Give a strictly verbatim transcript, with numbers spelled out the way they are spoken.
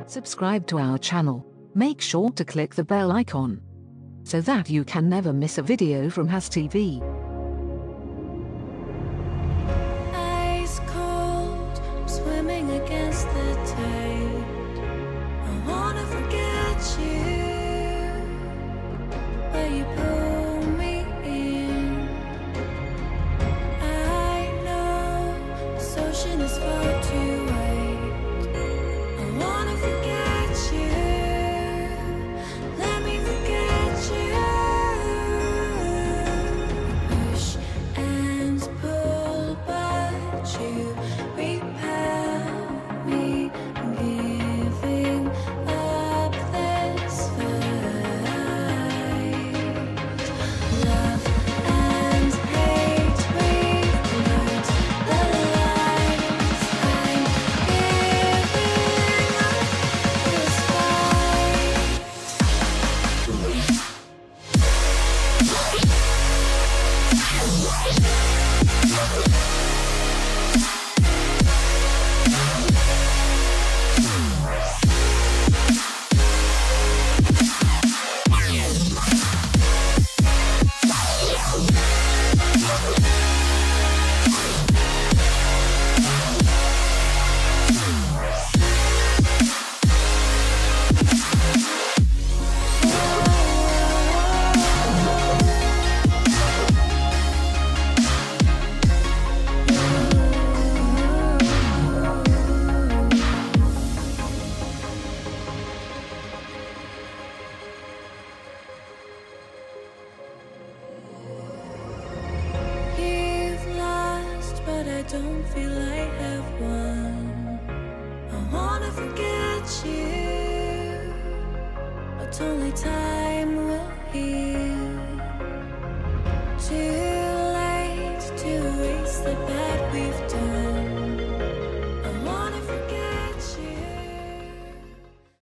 Subscribe to our channel. Make sure to click the bell icon so that you can never miss a video from Has T V. Ice cold, I'm swimming against the tide. I wanna forget you, but you pull me in. I know this ocean is far too wide. I wanna forget you, let me forget you. Push and pull, but you repel me, giving up this fight. Love and hate, we've learned the lines. I'm giving up this fight. You've lost, but I don't feel I have won. I wanna forget you, but only time will heal. Too late to erase the past.